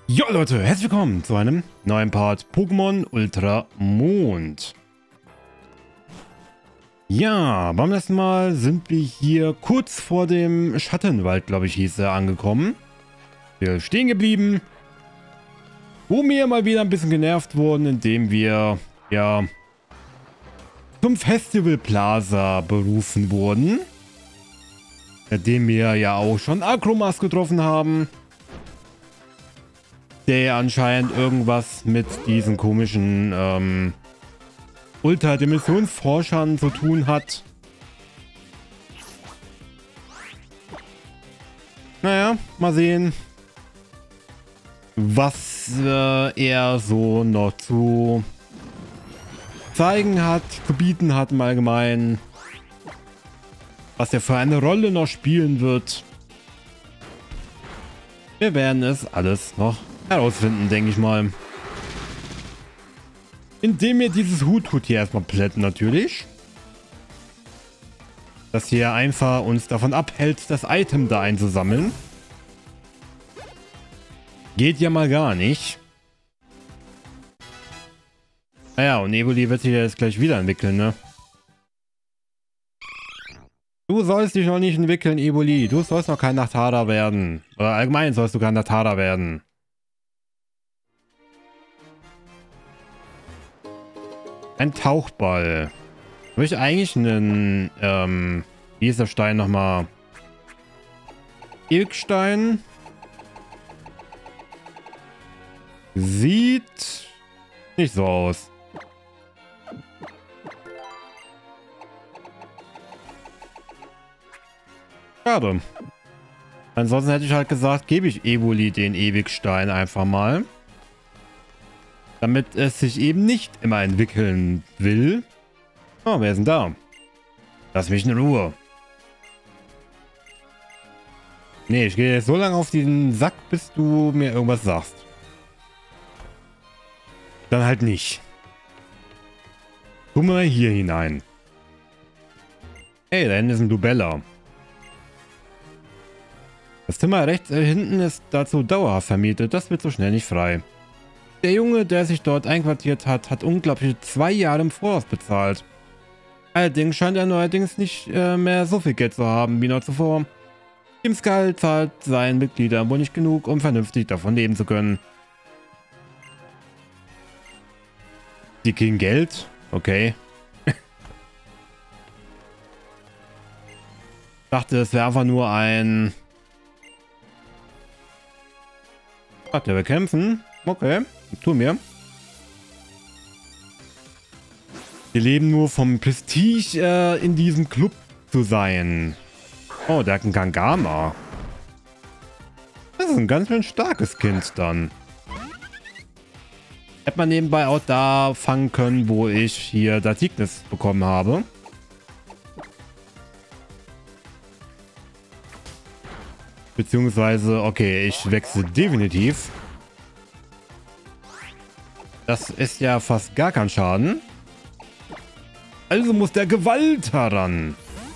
Jo Leute, herzlich willkommen zu einem neuen Part Pokémon Ultra Mond. Ja, beim letzten Mal sind wir hier kurz vor dem Schattenwald, glaube ich, hieß er, angekommen. Wir sind stehen geblieben, wo wir mal wieder ein bisschen genervt wurden, indem wir, ja, zum Festival Plaza berufen wurden. Nachdem wir ja auch schon Akromas getroffen haben. Der anscheinend irgendwas mit diesen komischen Ultradimensionsforschern zu tun hat. Naja, mal sehen, was er so noch zu zeigen hat, zu bieten hat im Allgemeinen. Was er für eine Rolle noch spielen wird. Wir werden es alles noch herausfinden, denke ich mal. Indem wir dieses Hut hier erstmal plätten, natürlich. Das hier einfach uns davon abhält, das Item da einzusammeln. Geht ja mal gar nicht. Naja, und Evoli wird sich ja jetzt gleich wieder entwickeln, ne? Du sollst dich noch nicht entwickeln, Evoli. Du sollst noch kein Nachtara werden. Oder allgemein sollst du kein Nachtara werden. Ein Tauchball. Habe ich eigentlich einen, wie ist der Stein nochmal? Ilkstein. Sieht nicht so aus. Schade. Ansonsten hätte ich halt gesagt, gebe ich Evoli den Ewigstein einfach mal. Damit es sich eben nicht immer entwickeln will. Oh, wer ist denn da? Lass mich in Ruhe. Nee, ich gehe jetzt so lange auf diesen Sack, bis du mir irgendwas sagst. Dann halt nicht. Guck mal hier hinein. Hey, da hinten ist ein Dubella. Das Zimmer rechts hinten ist dazu dauerhaft vermietet. Das wird so schnell nicht frei. Der Junge, der sich dort einquartiert hat, hat unglaubliche 2 Jahre im Voraus bezahlt. Allerdings scheint er neuerdings nicht mehr so viel Geld zu haben wie noch zuvor. Team Skull zahlt seinen Mitgliedern wohl nicht genug, um vernünftig davon leben zu können. Die kriegen Geld? Okay. Ich dachte, es wäre einfach nur ein... Ach, der will kämpfen? Okay, tu mir. Wir leben nur vom Prestige, in diesem Club zu sein. Oh, der hat einen Kangama. Das ist ein ganz schön starkes Kind dann. Hätte man nebenbei auch da fangen können, wo ich hier Datignis bekommen habe. Beziehungsweise, okay, ich wechsle definitiv. Das ist ja fast gar kein Schaden. Also muss der Gewalt heran.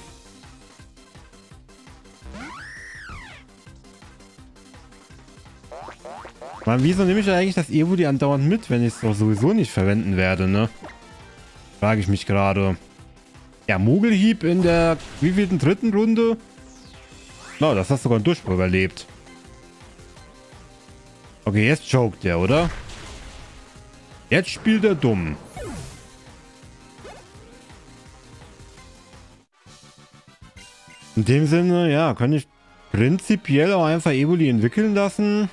Mann, wieso nehme ich eigentlich das Evoli andauernd mit, wenn ich es doch sowieso nicht verwenden werde, ne? Frage ich mich gerade. Ja, Mogelhieb in der wievielten dritten Runde? Na, das hast du sogar einen Durchbruch überlebt. Okay, jetzt choked der, oder? Jetzt spielt er dumm. In dem Sinne, ja, kann ich prinzipiell auch einfach Evoli entwickeln lassen.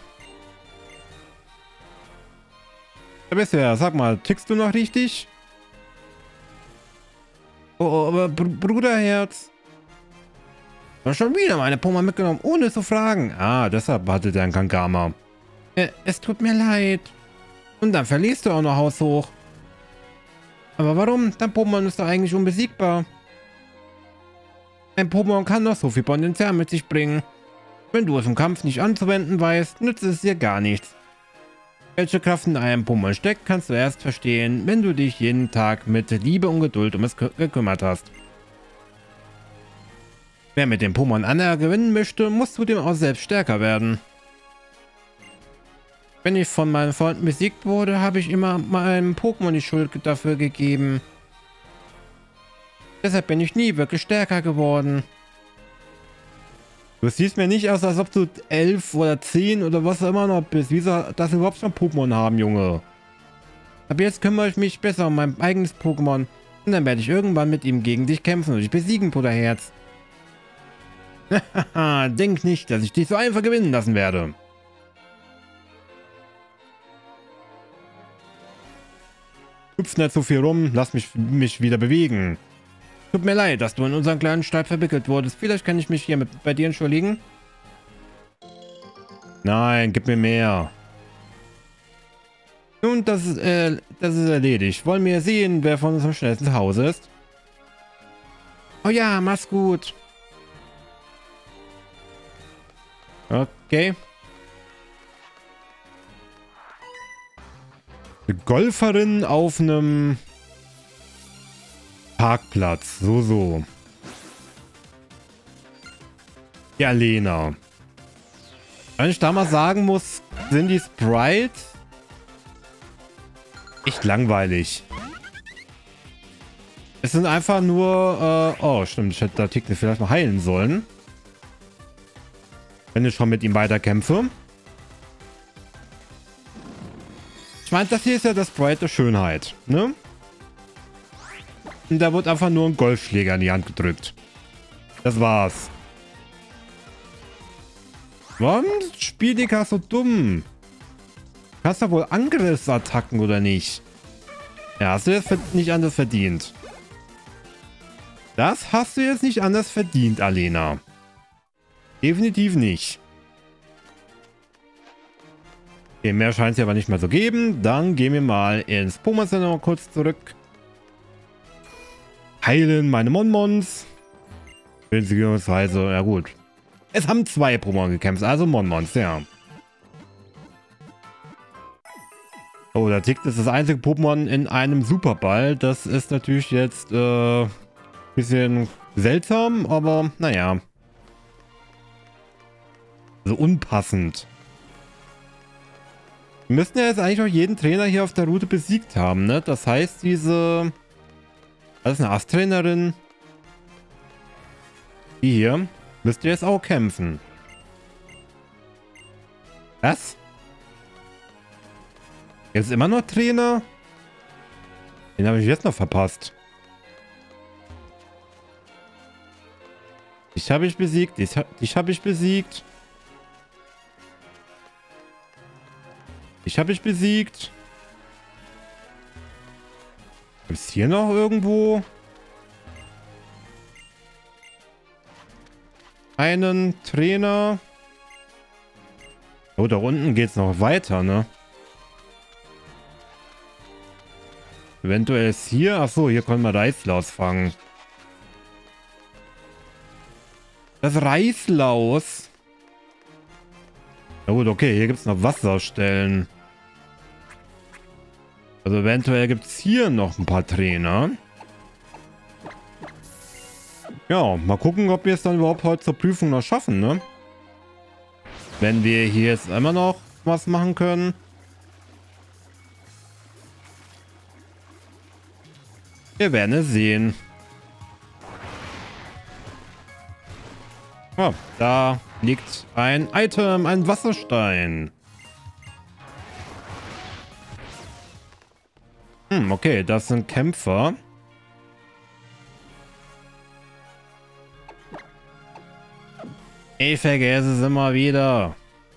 Ja, bisher, sag mal, tickst du noch richtig? Oh, aber Bruderherz. Du hast schon wieder meine Pokémon mitgenommen, ohne zu fragen. Ah, deshalb hatte der einen Kangama. Es tut mir leid. Und dann verlierst du auch noch haushoch. Aber warum? Dein Pokémon ist doch eigentlich unbesiegbar. Ein Pokémon kann noch so viel Potenzial mit sich bringen. Wenn du es im Kampf nicht anzuwenden weißt, nützt es dir gar nichts. Welche Kraft in einem Pokémon steckt, kannst du erst verstehen, wenn du dich jeden Tag mit Liebe und Geduld um es gekümmert hast. Wer mit dem Pokémon Anna gewinnen möchte, muss zudem auch selbst stärker werden. Wenn ich von meinen Freunden besiegt wurde, habe ich immer meinem Pokémon die Schuld dafür gegeben. Deshalb bin ich nie wirklich stärker geworden. Du siehst mir nicht aus, als ob du 11 oder 10 oder was auch immer noch bist. Wie soll das überhaupt schon Pokémon haben, Junge? Aber jetzt kümmere ich mich besser um mein eigenes Pokémon. Und dann werde ich irgendwann mit ihm gegen dich kämpfen und dich besiegen, Bruderherz. Haha, denk nicht, dass ich dich so einfach gewinnen lassen werde. Hüpf nicht so viel rum, lass mich wieder bewegen. Tut mir leid, dass du in unseren kleinen Streit verwickelt wurdest. Vielleicht kann ich mich hier bei dir entschuldigen. Nein, gib mir mehr. Nun, das ist erledigt. Wollen wir sehen, wer von uns am schnellsten zu Hause ist? Oh ja, mach's gut. Okay. Eine Golferin auf einem Parkplatz. So. Ja, Lena. Wenn ich da mal sagen muss, sind die Sprites echt langweilig. Es sind einfach nur... oh, stimmt. Ich hätte da Ticknet vielleicht mal heilen sollen. Wenn ich schon mit ihm weiterkämpfe. Ich meine, das hier ist ja das Sprite der Schönheit, ne? Und da wird einfach nur ein Golfschläger in die Hand gedrückt. Das war's. Warum spielt die Karte so dumm? Hast du wohl Angriffsattacken oder nicht? Ja, hast du jetzt nicht anders verdient. Das hast du jetzt nicht anders verdient, Alena. Definitiv nicht. Okay, mehr scheint es ja aber nicht mehr zu geben. Dann gehen wir mal ins Pokémon Center noch kurz zurück. Heilen meine Monmons. Beziehungsweise, ja gut. Es haben 2 Pokémon gekämpft, also Monmons, ja. Oh, der Tick ist das einzige Pokémon in einem Superball. Das ist natürlich jetzt ein bisschen seltsam, aber naja. Also unpassend. Wir müssten ja jetzt eigentlich auch jeden Trainer hier auf der Route besiegt haben, ne? Das heißt, diese... Das ist eine Ast-Trainerin. Die hier müsste jetzt auch kämpfen. Was? Jetzt immer noch Trainer? Den habe ich jetzt noch verpasst. Dich habe ich besiegt. Dich habe ich besiegt. Dich habe ich besiegt. Ist hier noch irgendwo einen Trainer? Oh, da unten geht es noch weiter, ne? Eventuell ist hier... Achso, hier können wir Reißlaus fangen. Das Reißlaus. Na gut, okay, hier gibt es noch Wasserstellen. Also eventuell gibt es hier noch ein paar Trainer. Ja, mal gucken, ob wir es dann überhaupt heute zur Prüfung noch schaffen, ne? Wenn wir hier jetzt immer noch was machen können. Wir werden es sehen. Oh, da liegt ein Item, ein Wasserstein. Okay, das sind Kämpfer. Ich vergesse es immer wieder.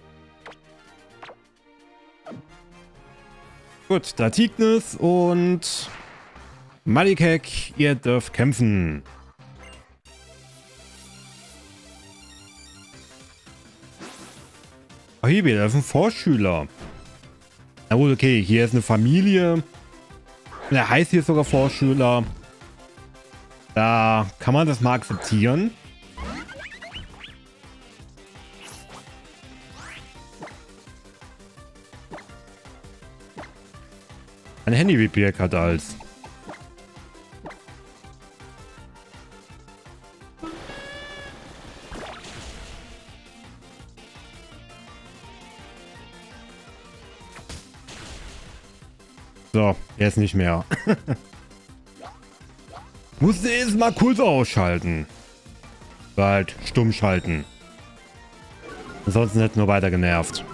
Gut, da Tignis und Malikek, ihr dürft kämpfen. Oh, hier wieder, das ist ein Vorschüler. Na gut, okay, hier ist eine Familie. Der heißt hier sogar Vorschüler. Da kann man das mal akzeptieren. Ein Handy-Repair hat als. So, jetzt nicht mehr. Musste es mal kurz ausschalten. Bald stumm schalten. Ansonsten hätte nur weiter genervt.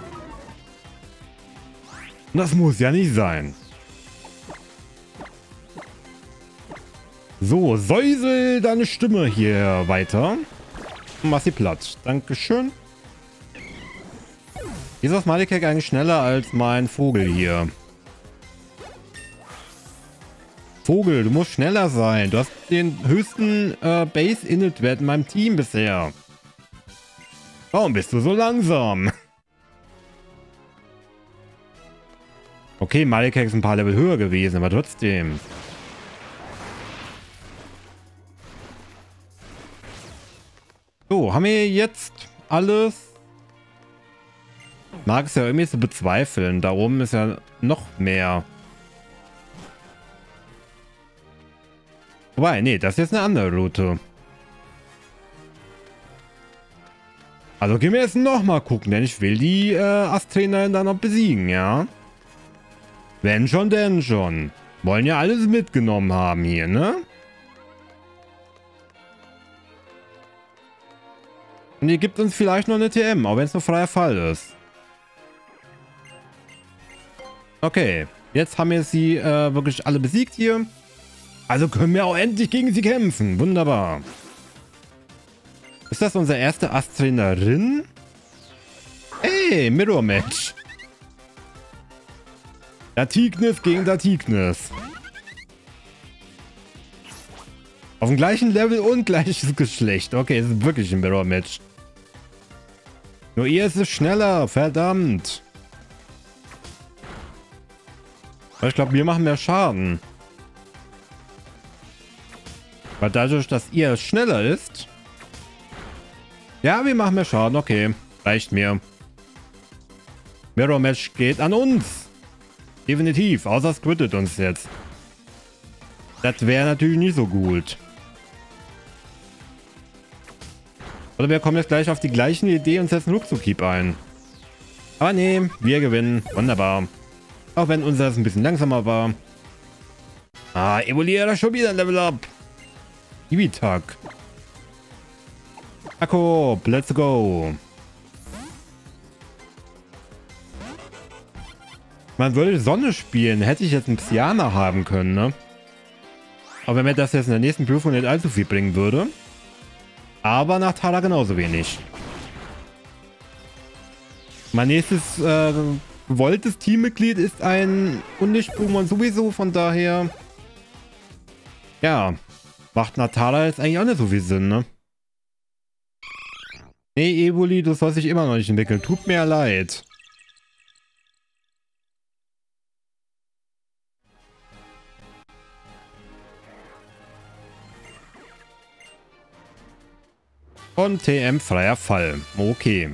Und das muss ja nicht sein. So, säusel deine Stimme hier weiter. Mach sie platt. Dankeschön. Wieso ist Malikek eigentlich schneller als mein Vogel hier? Vogel, du musst schneller sein. Du hast den höchsten Base-Init-Wert in meinem Team bisher. Warum bist du so langsam? Okay, Malikek ist ein paar Level höher gewesen, aber trotzdem. So, haben wir jetzt alles? Mag es ja irgendwie so bezweifeln. Da oben ist ja noch mehr. Wobei, nee, das ist jetzt eine andere Route. Also gehen wir jetzt nochmal gucken, denn ich will die Astrenerin dann noch besiegen, ja? Wenn schon, denn schon. Wollen ja alles mitgenommen haben hier, ne? Und die gibt uns vielleicht noch eine TM, auch wenn es nur freier Fall ist. Okay, jetzt haben wir sie wirklich alle besiegt hier. Also können wir auch endlich gegen sie kämpfen. Wunderbar. Ist das unsere erste Astrenerin? Hey, Mirror Match. Datignis gegen Datignis. Auf dem gleichen Level und gleiches Geschlecht. Okay, es ist wirklich ein Mirror Match. Nur ihr ist es schneller. Verdammt. Aber ich glaube, wir machen mehr Schaden. Weil dadurch, dass ihr schneller ist. Ja, wir machen mehr Schaden. Okay, reicht mir. Mirror Match geht an uns. Definitiv. Außer es quittet uns jetzt. Das wäre natürlich nicht so gut. Oder wir kommen jetzt gleich auf die gleichen Idee und setzen Ruckzuck-Keep ein. Aber nee, wir gewinnen. Wunderbar. Auch wenn unseres ein bisschen langsamer war. Ah, evoluiert schon wieder ein Level Up. Ibitak. Akku, let's go. Man würde Sonne spielen. Hätte ich jetzt einen Psyana haben können, ne? Aber wenn mir das jetzt in der nächsten Prüfung nicht allzu viel bringen würde. Aber nach Tara genauso wenig. Mein nächstes gewolltes Teammitglied ist ein Unlicht-Pokémon sowieso, von daher. Ja. Macht Natara jetzt eigentlich auch nicht so viel Sinn, ne? Nee, Evoli, du sollst dich immer noch nicht entwickeln. Tut mir leid. Und TM freier Fall. Okay.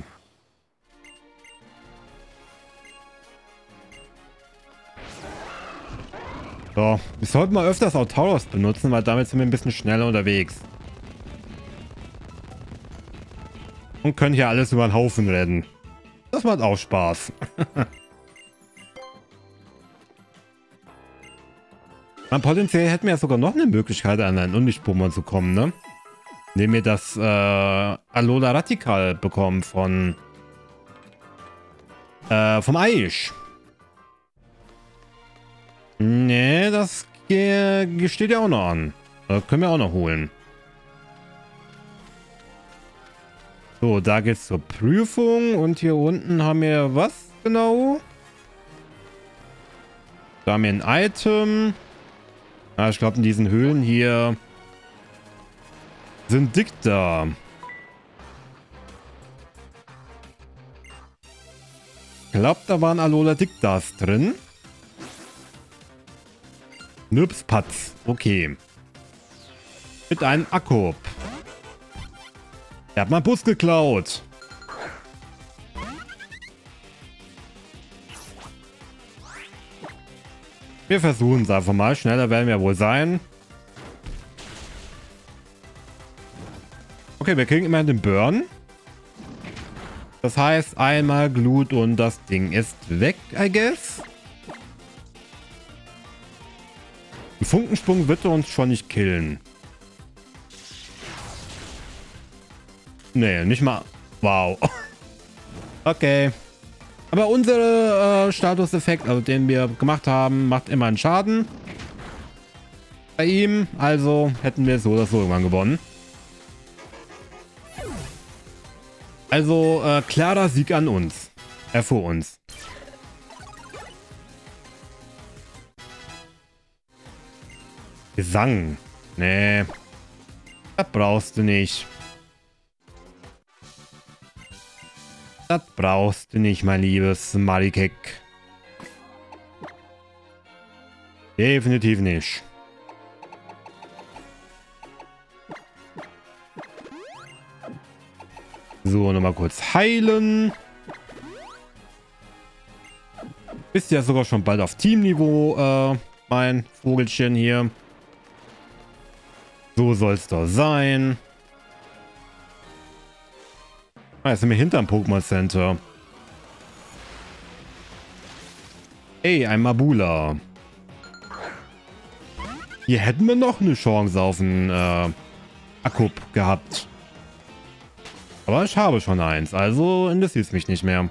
So, wir sollten mal öfters auch Tauros benutzen, weil damit sind wir ein bisschen schneller unterwegs. Und können hier alles über den Haufen rennen. Das macht auch Spaß. Man, potenziell hätten wir ja sogar noch eine Möglichkeit, an einen Unlicht-Pokémon zu kommen, ne? Indem wir das Alola Radikal bekommen vom Aisch. Nee, das steht ja auch noch an. Das können wir auch noch holen. So, da geht's zur Prüfung. Und hier unten haben wir was genau? Da haben wir ein Item. Ah, ich glaube, in diesen Höhlen hier sind Dicta. Ich glaube, da waren Alola Dictas drin. Nübspatz. Okay. Mit einem Akku. Er hat meinen Bus geklaut. Wir versuchen es einfach mal. Schneller werden wir wohl sein. Okay, wir kriegen immer den Burn. Das heißt, einmal Glut und das Ding ist weg, I guess. Ein Funkensprung wird uns schon nicht killen. Nee, nicht mal. Wow. Okay. Aber unser Statuseffekt, also den wir gemacht haben, macht immer einen Schaden. Bei ihm, also hätten wir so oder so irgendwann gewonnen. Also klarer Sieg an uns. Vor uns. Gesang. Nee. Das brauchst du nicht. Das brauchst du nicht, mein liebes Marikek. Definitiv nicht. So, nochmal kurz heilen. Bist ja sogar schon bald auf Teamniveau, mein Vogelchen hier. So soll es doch sein. Ah, jetzt sind wir hinterm Pokémon Center. Ey, ein Mabula. Hier hätten wir noch eine Chance auf einen Akkup gehabt. Aber ich habe schon eins, also interessiert es mich nicht mehr.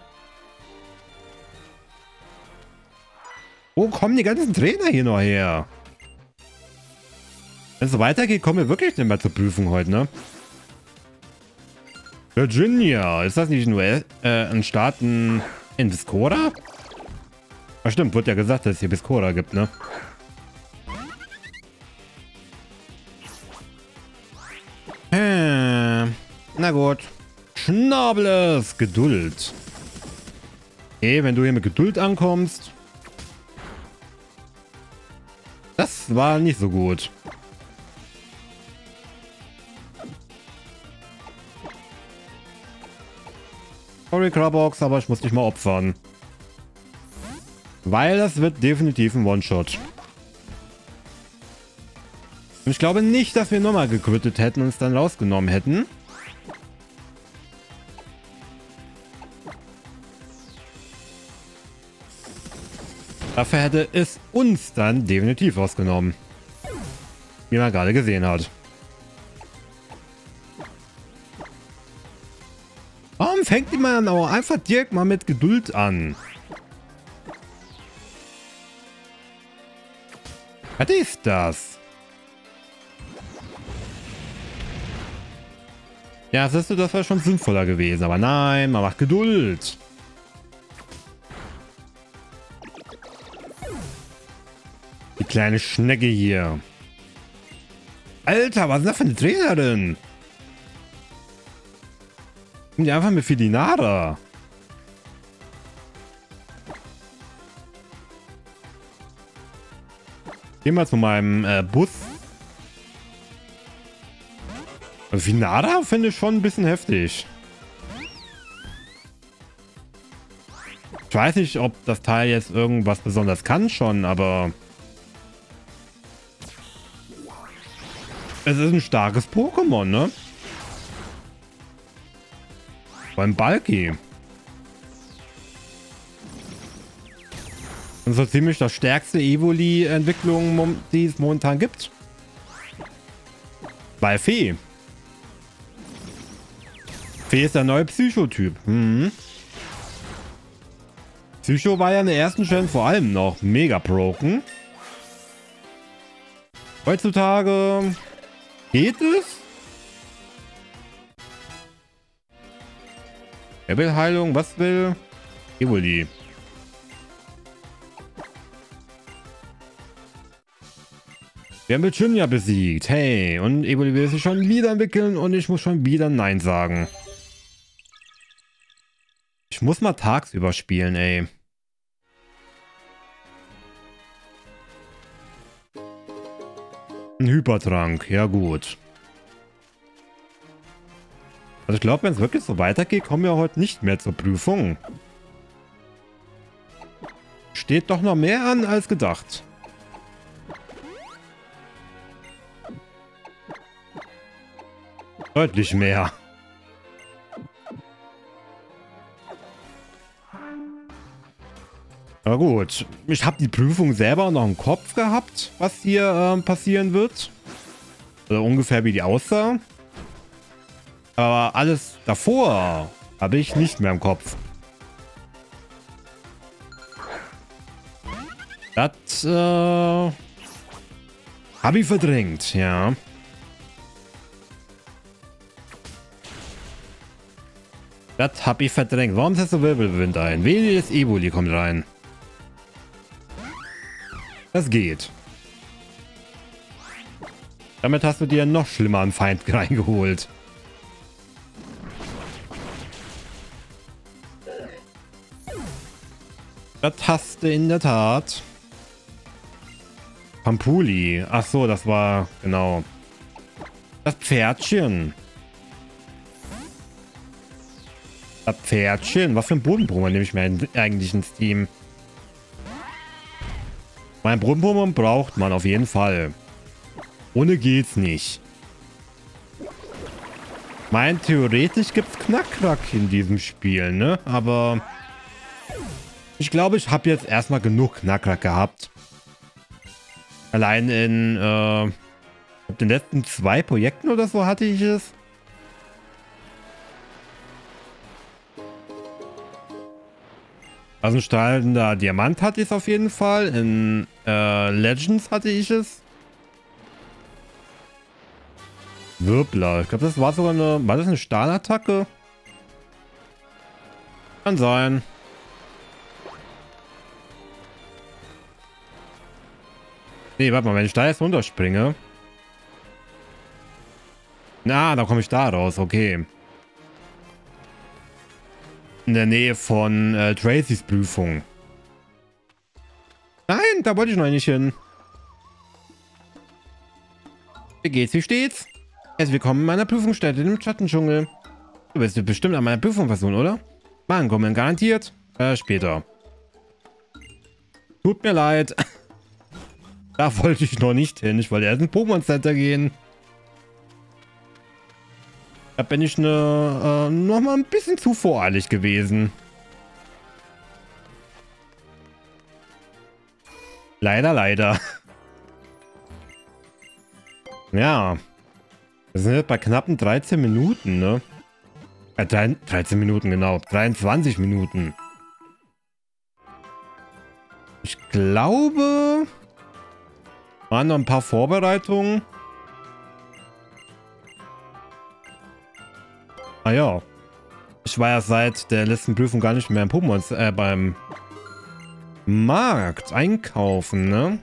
Wo kommen die ganzen Trainer hier noch her? Wenn es so weitergeht, kommen wir wirklich nicht mehr zur Prüfung heute, ne? Virginia, ist das nicht nur ein Staat in Viscora? Ah, stimmt, wird ja gesagt, dass es hier Viscora gibt, ne? Na gut. Schnables, Geduld. Okay, wenn du hier mit Geduld ankommst. Das war nicht so gut. Sorry, Krabox, aber ich muss dich mal opfern. Weil das wird definitiv ein One-Shot. Und ich glaube nicht, dass wir nochmal gequittet hätten und es dann rausgenommen hätten. Dafür hätte es uns dann definitiv rausgenommen. Wie man gerade gesehen hat. Warum fängt die man auch einfach direkt mal mit Geduld an? Was ist das? Ja, siehst du, das war schon sinnvoller gewesen. Aber nein, man macht Geduld. Die kleine Schnecke hier. Alter, was ist das für eine Trainerin? Kommt die einfach mit Filinara. Geh mal zu meinem Bus. Filinara finde ich schon ein bisschen heftig. Ich weiß nicht, ob das Teil jetzt irgendwas besonders kann schon, aber... Es ist ein starkes Pokémon, ne? Beim Balki. Und so ziemlich das stärkste Evoli-Entwicklung, die es momentan gibt. Bei Fee. Fee ist der neue Psychotyp. Psycho war ja in der ersten Gen vor allem noch mega broken. Heutzutage geht es. Er will Heilung. Was will Evoli? Wir haben Virginia besiegt. Hey, und Evoli will sich schon wieder entwickeln und ich muss schon wieder Nein sagen. Ich muss mal tagsüber spielen, ey. Ein Hypertrank, ja gut. Also ich glaube, wenn es wirklich so weitergeht, kommen wir heute nicht mehr zur Prüfung. Steht doch noch mehr an als gedacht. Deutlich mehr. Na gut, ich habe die Prüfung selber noch im Kopf gehabt, was hier passieren wird. Also ungefähr wie die aussah. Aber alles davor habe ich nicht mehr im Kopf. Das habe ich verdrängt, ja. Das habe ich verdrängt. Warum setzt du Wirbelwind ein? Wehe, das Evoli kommt rein. Das geht. Damit hast du dir noch schlimmer einen Feind reingeholt. Das hast du in der Tat. Pampuli. Ach so, das war... Genau. Das Pferdchen. Das Pferdchen. Was für ein Bodenbrummer nehme ich mir eigentlich ins Team? Mein Bodenbrummer braucht man auf jeden Fall. Ohne geht's nicht. Mein, theoretisch gibt's Knackrack in diesem Spiel, ne? Aber ich glaube, ich habe jetzt erstmal genug Knackrack gehabt. Allein in den letzten 2 Projekten oder so hatte ich es. Also ein strahlender Diamant hatte ich es auf jeden Fall. In Legends hatte ich es. Wirbler. Ich glaube, das war sogar eine... War das eine Stahlattacke? Kann sein. Nee, warte mal, wenn ich da jetzt runterspringe. Na, da komme ich da raus, okay. In der Nähe von Tracys Prüfung. Nein, da wollte ich noch nicht hin. Wie geht's, wie steht's? Herzlich willkommen in meiner Prüfungsstätte im Schattendschungel. Du bist bestimmt an meiner Prüfung versuchen, oder? Mann, kommen garantiert. Später. Tut mir leid. Da wollte ich noch nicht hin. Ich wollte erst ins Pokémon Center gehen. Da bin ich noch mal ein bisschen zu voreilig gewesen. Leider, leider. Ja. Wir sind jetzt bei knappen 13 Minuten, ne? 13 Minuten, genau. 23 Minuten. Ich glaube... Waren noch ein paar Vorbereitungen. Ah ja. Ich war ja seit der letzten Prüfung gar nicht mehr im Pokémon, beim Markt einkaufen, ne?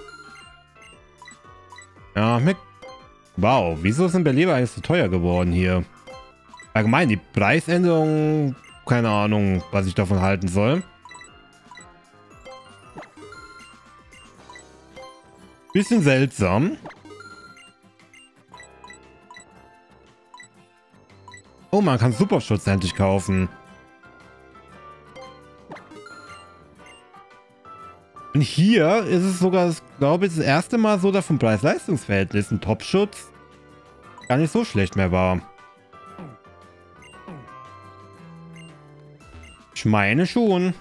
Ja, wow, wieso sind Beleber eigentlich so teuer geworden hier? Allgemein, die Preisänderung, keine Ahnung, was ich davon halten soll. Bisschen seltsam. Oh, man kann Superschutz endlich kaufen. Und hier ist es sogar, glaube ich, das erste Mal so, dass vom Preis-Leistungs-Verhältnis ein Top-Schutz gar nicht so schlecht mehr war. Ich meine schon.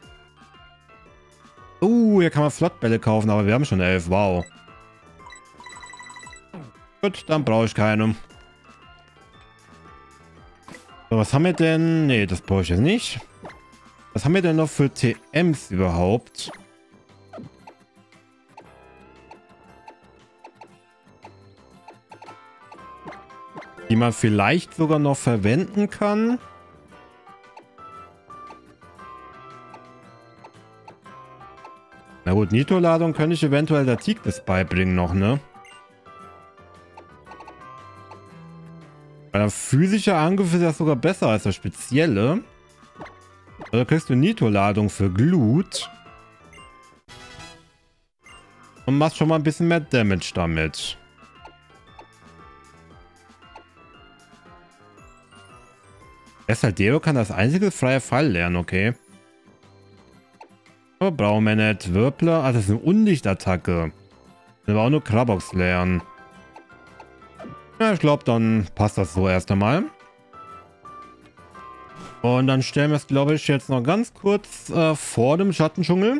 Hier kann man Flottbälle kaufen, aber wir haben schon 11. Wow. Gut, dann brauche ich keine. So, was haben wir denn? Nee, das brauche ich jetzt nicht. Was haben wir denn noch für TMs überhaupt? Die man vielleicht sogar noch verwenden kann. Na gut, Nitro-Ladung könnte ich eventuell der Tigris beibringen noch, ne? Weil der physische Angriff ist ja sogar besser als der spezielle. Also kriegst du Nitro-Ladung für Glut. Und machst schon mal ein bisschen mehr Damage damit. Esaldero kann das einzige freie Fall lernen, okay. Aber brauchen wir nicht. Wirbler. Ah, das ist eine Unlichtattacke. Wir aber auch nur Krabox lernen. Ja, ich glaube, dann passt das so erst einmal. Und dann stellen wir es, glaube ich, jetzt noch ganz kurz vor dem Schattendschungel.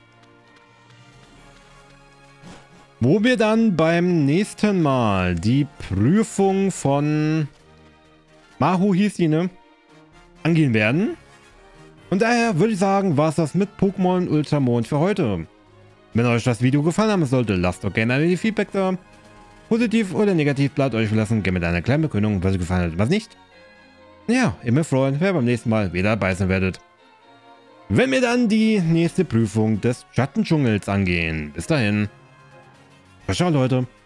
Wo wir dann beim nächsten Mal die Prüfung von Mahu hieß die, ne? Angehen werden. Und daher würde ich sagen, war es das mit Pokémon Ultramond für heute. Wenn euch das Video gefallen haben sollte, lasst doch gerne ein Feedback da. Positiv oder negativ bleibt euch verlassen, gerne mit einer kleinen Begründung, was euch gefallen hat und was nicht. Ja, immer freuen, wer beim nächsten Mal wieder dabei sein werdet. Wenn wir dann die nächste Prüfung des Schattendschungels angehen. Bis dahin. Ciao, Leute.